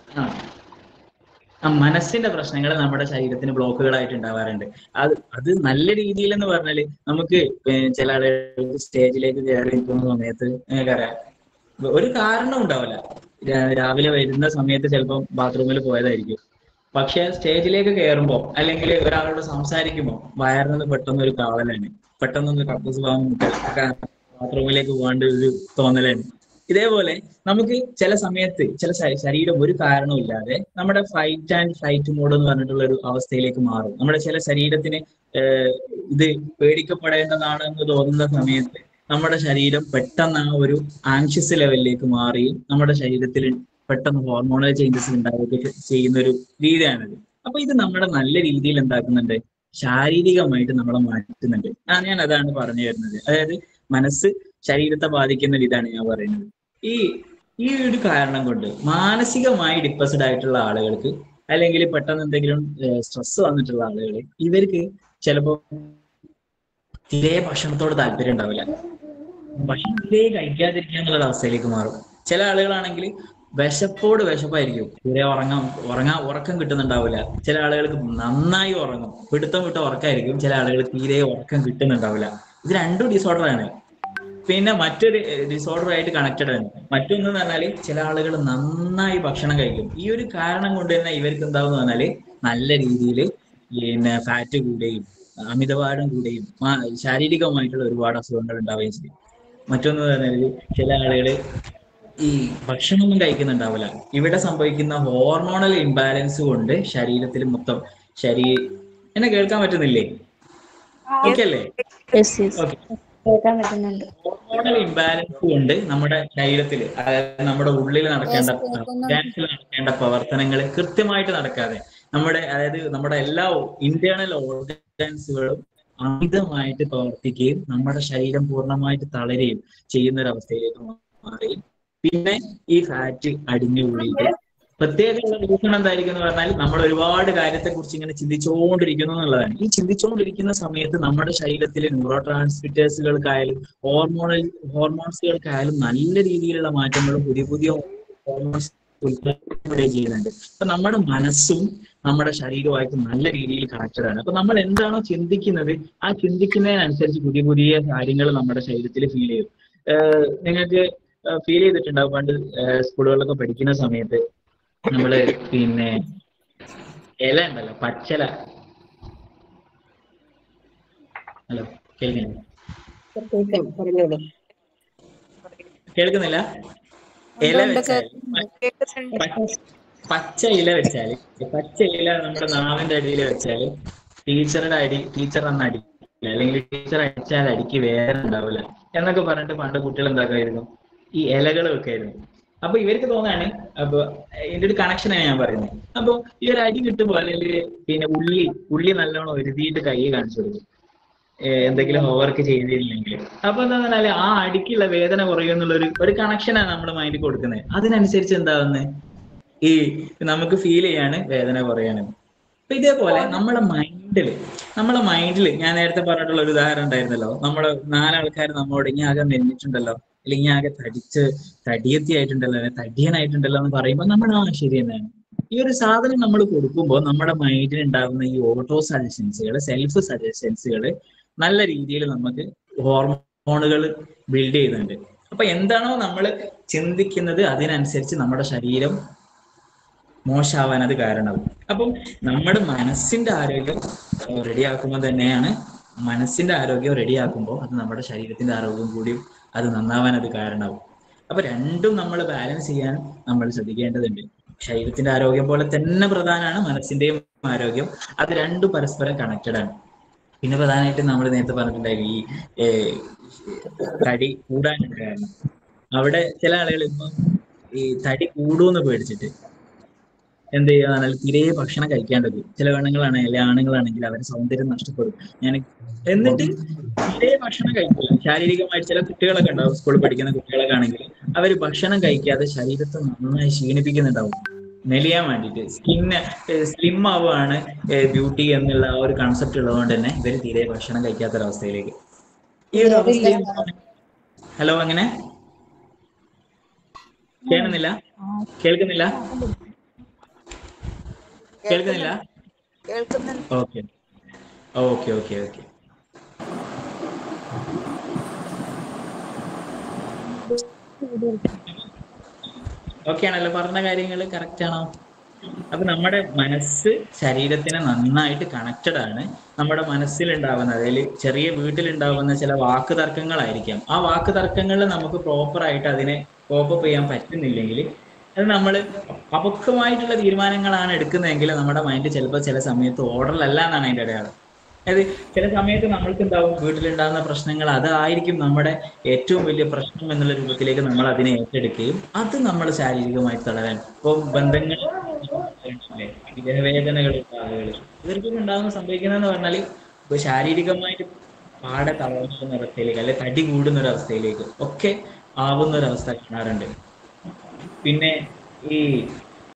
ആ മനസ്സിന്റെ പ്രശ്നങ്ങൾ നമ്മുടെ ശരീരത്തിന് ബ്ലോക്കുകളായിട്ട് ഉണ്ടാവാറുണ്ട്. അത് നല്ല രീതിയിൽ എന്ന് പറഞ്ഞാല് നമുക്ക് ചില ആളുകൾ സ്റ്റേജിലേക്ക് കയറി നിൽക്കുന്ന സമയത്ത് നിങ്ങൾക്കറിയാം ഒരു കാരണം ഉണ്ടാവില്ല. രാവിലെ വരുന്ന സമയത്ത് ചിലപ്പോൾ ബാത്റൂമിൽ പോയതായിരിക്കും. പക്ഷെ സ്റ്റേജിലേക്ക് കയറുമ്പോ അല്ലെങ്കിൽ ഒരാളോട് സംസാരിക്കുമ്പോ വയറിന് പെട്ടെന്ന് ഒരു കാവലാണ്, പെട്ടെന്നൊന്ന് കക്കൂസ് പോകാൻ ബാത്റൂമിലേക്ക് പോകാണ്ട് ഒരു തോന്നലാണ്. ഇതേപോലെ നമുക്ക് ചില സമയത്ത് ചില ശരീരം ഒരു കാരണവും ഇല്ലാതെ നമ്മുടെ ഫൈറ്റ് ആൻഡ് ഫ്ലൈറ്റ് മോഡ് എന്ന് പറഞ്ഞിട്ടുള്ള ഒരു അവസ്ഥയിലേക്ക് മാറും. നമ്മുടെ ചില ശരീരത്തിന് ഏഹ് ഇത് പേടിക്കപ്പെടേണ്ടതാണ് എന്ന് തോന്നുന്ന സമയത്ത് നമ്മുടെ ശരീരം പെട്ടെന്ന് ആ ഒരു ആങ്ഷ്യസ് ലെവലിലേക്ക് മാറി നമ്മുടെ ശരീരത്തിൽ പെട്ടെന്ന് ഹോർമോണൽ ചേഞ്ചസ് ഉണ്ടാവുകയൊക്കെ ചെയ്യുന്ന ഒരു രീതിയാണിത്. അപ്പൊ ഇത് നമ്മുടെ നല്ല രീതിയിൽ എന്താക്കുന്നുണ്ട്, ശാരീരികമായിട്ട് നമ്മളെ മാറ്റുന്നുണ്ട്. ഞാൻ അതാണ് പറഞ്ഞു തരുന്നത്. അതായത് മനസ്സ് ശരീരത്തെ ബാധിക്കുന്ന ഒരു ഇതാണ് ഞാൻ പറയുന്നത്. ഈ ഈ ഒരു കാരണം കൊണ്ട് മാനസികമായി ഡിപ്രസ്ഡ് ആയിട്ടുള്ള ആളുകൾക്ക് അല്ലെങ്കിൽ പെട്ടെന്ന് എന്തെങ്കിലും സ്ട്രെസ് വന്നിട്ടുള്ള ആളുകൾ, ഇവർക്ക് ചിലപ്പോൾ തീരെ ഭക്ഷണത്തോട് താല്പര്യം ഉണ്ടാവില്ല. ഭക്ഷണം തീരെ കഴിക്കാതിരിക്കുക എന്നുള്ള അവസ്ഥയിലേക്ക് മാറും. ചില ആളുകളാണെങ്കിൽ വിശപ്പോട് വിശപ്പായിരിക്കും, തീരെ ഉറക്കം കിട്ടുന്നുണ്ടാവില്ല. ചില ആളുകൾക്ക് നന്നായി ഉറങ്ങും, പിടുത്തം വിട്ട ഉറക്കമായിരിക്കും. ചില ആളുകൾക്ക് തീരെ ഉറക്കം കിട്ടുന്നുണ്ടാവില്ല. ഇത് രണ്ടും ഡിസോർഡർ ആണ്. പിന്നെ മറ്റൊരു ഡിസോർഡർ ആയിട്ട് കണക്റ്റഡ് ആണ്. മറ്റൊന്ന് പറഞ്ഞാല് ചില ആളുകൾ നന്നായി ഭക്ഷണം കഴിക്കും. ഈ ഒരു കാരണം കൊണ്ട് തന്നെ ഇവർക്ക് എന്താവും പറഞ്ഞാല് നല്ല രീതിയിൽ പിന്നെ ഫാറ്റ് കൂടുകയും അമിതഭാരം കൂടുകയും ശാരീരികമായിട്ടുള്ള ഒരുപാട് അസുഖങ്ങൾ ഉണ്ടാവുകയും ചെയ്യും. മറ്റൊന്ന് പറഞ്ഞാല് ചില ആളുകള് ഈ ഭക്ഷണമൊന്നും കഴിക്കുന്നുണ്ടാവില്ല. ഇവിടെ സംഭവിക്കുന്ന ഹോർമോണൽ ഇംബാലൻസ് കൊണ്ട് ശരീരത്തിൽ മൊത്തം ശരീ എന്നെ കേൾക്കാൻ പറ്റുന്നില്ലേ? ഓക്കെ അല്ലേ? Yes yes, okay. കേൾക്കാൻ പറ്റുന്നുണ്ട്. ഹോർമോണൽ ഇംബാലൻസ് കൊണ്ട് നമ്മുടെ ശരീരത്തിൽ, അതായത് നമ്മുടെ ഉള്ളിൽ നടക്കേണ്ട ഓർഗാൻസിൽ നടക്കേണ്ട പ്രവർത്തനങ്ങൾ കൃത്യമായിട്ട് നടക്കാതെ നമ്മുടെ എല്ലാ ഇന്റേണൽ ഓർഗാൻസുകളും അമിതമായിട്ട് പ്രവർത്തിക്കുകയും നമ്മുടെ ശരീരം പൂർണ്ണമായിട്ട് തളരുകയും ചെയ്യുന്ന ഒരു അവസ്ഥയിലേക്ക് മാറി. പിന്നെ ഈ ഫാറ്റ് അടിഞ്ഞു കൂടിയിട്ട് പ്രത്യേകമുള്ള റീസൺ എന്തായിരിക്കും എന്ന് പറഞ്ഞാൽ നമ്മൾ ഒരുപാട് കാര്യത്തെ കുറിച്ച് ഇങ്ങനെ ചിന്തിച്ചുകൊണ്ടിരിക്കുന്നു എന്നുള്ളതാണ്. ഈ ചിന്തിച്ചുകൊണ്ടിരിക്കുന്ന സമയത്ത് നമ്മുടെ ശരീരത്തിലെ ന്യൂറോ ട്രാൻസ്മിറ്റേഴ്സുകൾക്കായാലും ഹോർമോൺസുകൾക്കായാലും നല്ല രീതിയിലുള്ള മാറ്റങ്ങളും പുതിയ പുതിയ ഹോർമോൺസ് ഉൽപ്പാദിപ്പിക്കുകയും ചെയ്യുന്നുണ്ട്. അപ്പൊ നമ്മുടെ മനസ്സും നമ്മുടെ ശരീരവുമായിട്ട് നല്ല രീതിയിൽ കണക്റ്റഡ് ആണ്. അപ്പൊ നമ്മൾ എന്താണോ ചിന്തിക്കുന്നത് ആ ചിന്തിക്കുന്നതിനനുസരിച്ച് പുതിയ പുതിയ കാര്യങ്ങൾ നമ്മുടെ ശരീരത്തിൽ ഫീൽ ചെയ്യും. നിങ്ങൾക്ക് ഫീൽ ചെയ്തിട്ടുണ്ടാവും പണ്ട് സ്കൂളുകളിലൊക്കെ പഠിക്കുന്ന സമയത്ത് നമ്മള് പിന്നെ ഇല ഉണ്ടല്ലോ, പച്ചില. ഹലോ, കേൾക്കുന്നില്ല? കേൾക്കുന്നില്ല? ഇല വെച്ചാൽ പച്ച ഇല വെച്ചാല്, പച്ച ഇല നമ്മുടെ നാവിന്റെ അടിയിൽ വെച്ചാല് ടീച്ചർ അന്ന് അടിക്കില്ല, അല്ലെങ്കിൽ ടീച്ചർ അടിച്ചാൽ അടിക്ക് വേറെ ഉണ്ടാവില്ല എന്നൊക്കെ പറഞ്ഞിട്ട് പണ്ട് കുട്ടികൾ എന്താക്കായിരുന്നു, ഈ ഇലകൾ വെക്കായിരുന്നു. അപ്പൊ ഇവർക്ക് തോന്നാണ്, അപ്പൊ ഇതിന്റെ ഒരു കണക്ഷനാണ് ഞാൻ പറയുന്നത്. അപ്പൊ ഈ ഒരു അടി കിട്ടുമ്പോൾ അല്ലെങ്കിൽ പിന്നെ ഉള്ളി നല്ലോണം ഒരുതിയിട്ട് കൈ കാണിച്ചു കൊടുക്കും എന്തെങ്കിലും ഹോംവർക്ക് ചെയ്തില്ലെങ്കിൽ. അപ്പൊ എന്താ പറഞ്ഞാല് ആ അടിക്കുള്ള വേദന കുറയും എന്നുള്ള ഒരു കണക്ഷനാണ് നമ്മുടെ മൈൻഡിൽ കൊടുക്കുന്നത്. അതിനനുസരിച്ച് എന്താവുന്നത്, ഈ നമുക്ക് ഫീൽ ചെയ്യാണ് വേദന കുറയാണ്. അപ്പൊ ഇതേപോലെ നമ്മളെ മൈൻഡില് ഞാൻ നേരത്തെ പറഞ്ഞിട്ടുള്ള ഒരു ഉദാഹരണം ഉണ്ടായിരുന്നല്ലോ, നമ്മള് നാലാൾക്കാർ നമ്മളോട് ഇനി ആകെ നെല്ലിട്ടുണ്ടല്ലോ, അല്ലെങ്കിൽ ആകെ തടിയത്തി ആയിട്ടുണ്ടല്ലോ, തടിയനായിട്ടുണ്ടല്ലോ എന്ന് പറയുമ്പോൾ നമ്മൾ ശരി തന്നെയാണ്. ഈ ഒരു സാധനം നമ്മൾ കൊടുക്കുമ്പോൾ നമ്മുടെ മൈൻഡിൽ ഉണ്ടാകുന്ന ഈ ഓട്ടോ സജഷൻസുകൾ, സെൽഫ് സജഷൻസുകൾ നല്ല രീതിയിൽ നമുക്ക് ഹോർമോണുകൾ ബിൽഡ് ചെയ്യുന്നുണ്ട്. അപ്പൊ എന്താണോ നമ്മൾ ചിന്തിക്കുന്നത് അതിനനുസരിച്ച് നമ്മുടെ ശരീരം മോശമാവാൻ അത് കാരണമാവും. അപ്പം നമ്മുടെ മനസ്സിന്റെ ആരോഗ്യം റെഡിയാക്കുമ്പോൾ തന്നെയാണ്, മനസ്സിന്റെ ആരോഗ്യം റെഡിയാക്കുമ്പോൾ അത് നമ്മുടെ ശരീരത്തിന്റെ ആരോഗ്യം കൂടിയും അത് നന്നാവാൻ അത് കാരണമാവും. അപ്പൊ രണ്ടും നമ്മൾ ബാലൻസ് ചെയ്യാൻ നമ്മൾ ശ്രദ്ധിക്കേണ്ടതുണ്ട്. ശരീരത്തിന്റെ ആരോഗ്യം പോലെ തന്നെ പ്രധാനമാണ് മനസ്സിന്റെയും ആരോഗ്യം. അത് രണ്ടും പരസ്പരം കണക്റ്റഡ് ആണ്. പിന്നെ പ്രധാനമായിട്ടും നമ്മൾ നേരത്തെ പറഞ്ഞിട്ടുണ്ടായിരുന്നു ഈ തടി കൂടാനുള്ള കാരണം. അവിടെ ചില ആളുകൾ ഇപ്പൊ ഈ തടി കൂടുമെന്ന് പേടിച്ചിട്ട് എന്ത് ചെയ്യുക പറഞ്ഞാൽ തീരെ ഭക്ഷണം കഴിക്കാണ്ടത്. ചില പെണ്ണുങ്ങളാണെങ്കിൽ ആണുങ്ങളാണെങ്കിൽ അവരുടെ സൗന്ദര്യം നഷ്ടപ്പെടും. എന്നിട്ട് തീരെ ഭക്ഷണം കഴിക്കില്ല. ശാരീരികമായിട്ട് ചില കുട്ടികളൊക്കെ ഉണ്ടാവും, സ്കൂളിൽ പഠിക്കുന്ന കുട്ടികളൊക്കെ ആണെങ്കിൽ അവർ ഭക്ഷണം കഴിക്കാതെ ശരീരത്തെ നന്നായി ക്ഷീണിപ്പിക്കുന്നുണ്ടാവും മെലിയാൻ വേണ്ടിയിട്ട്. സ്ലിം ആവുകയാണ് ബ്യൂട്ടി എന്നുള്ള ആ ഒരു കൺസെപ്റ്റ് ഉള്ളതുകൊണ്ട് തന്നെ ഇവർ തീരെ ഭക്ഷണം കഴിക്കാത്തൊരവസ്ഥയിലേക്ക് ഈ ഒരു അവസ്ഥയിൽ. ഹലോ, അങ്ങനെ കേൾക്കുന്നില്ല? കേൾക്കുന്നില്ല? കേൾക്കുന്നുണ്ട്. കേൾക്കുന്നുണ്ട്. Okay okay okay okay okay ആണല്ലോ, പറഞ്ഞ കാര്യങ്ങൾ കറക്റ്റ് ആണോ? അപ്പൊ നമ്മുടെ മനസ്സ് ശരീരത്തിന് നന്നായിട്ട് കണക്റ്റഡ് ആണ്. നമ്മുടെ മനസ്സിലുണ്ടാവുന്ന, അതിൽ ചെറിയ വീട്ടിലുണ്ടാവുന്ന ചില വാക്ക് തർക്കങ്ങളായിരിക്കാം. ആ വാക്ക് തർക്കങ്ങളിൽ നമുക്ക് പ്രോപ്പർ ആയിട്ട് അതിനെ കോപ്പപ്പ് ചെയ്യാൻ പറ്റുന്നില്ലെങ്കിൽ, അത് നമ്മൾ അപക്വമായിട്ടുള്ള തീരുമാനങ്ങളാണ് എടുക്കുന്നതെങ്കിൽ നമ്മുടെ മൈൻഡ് ചിലപ്പോൾ ചില സമയത്ത് ഓർഡറിലല്ല എന്നാണ് അതിന്റെ അടയാളം. അതായത് ചില സമയത്ത് നമ്മൾക്ക് എന്താവും, വീട്ടിലുണ്ടാകുന്ന പ്രശ്നങ്ങൾ അതായിരിക്കും നമ്മുടെ ഏറ്റവും വലിയ പ്രശ്നം എന്നുള്ള രൂപത്തിലേക്ക് നമ്മൾ അതിനെ ഏറ്റെടുക്കുകയും അത് നമ്മൾ ശാരീരികമായി തളരാൻ, ഇപ്പൊ ബന്ധങ്ങൾ, വിരഹവേദനകളുള്ള ആളുകൾ, ഇവർക്കൊക്കെ ഉണ്ടാകുന്ന സംഭവിക്കുന്നതെന്ന് പറഞ്ഞാൽ ഇപ്പൊ ശാരീരികമായിട്ട് പാടെ തളർന്ന ഒരവസ്ഥയിലേക്ക്, അല്ലെ തടി കൂടുന്ന ഒരു അവസ്ഥയിലേക്ക് ഒക്കെ ആവുന്ന ഒരവസ്ഥ കാണാറുണ്ട്. പിന്നെ ഈ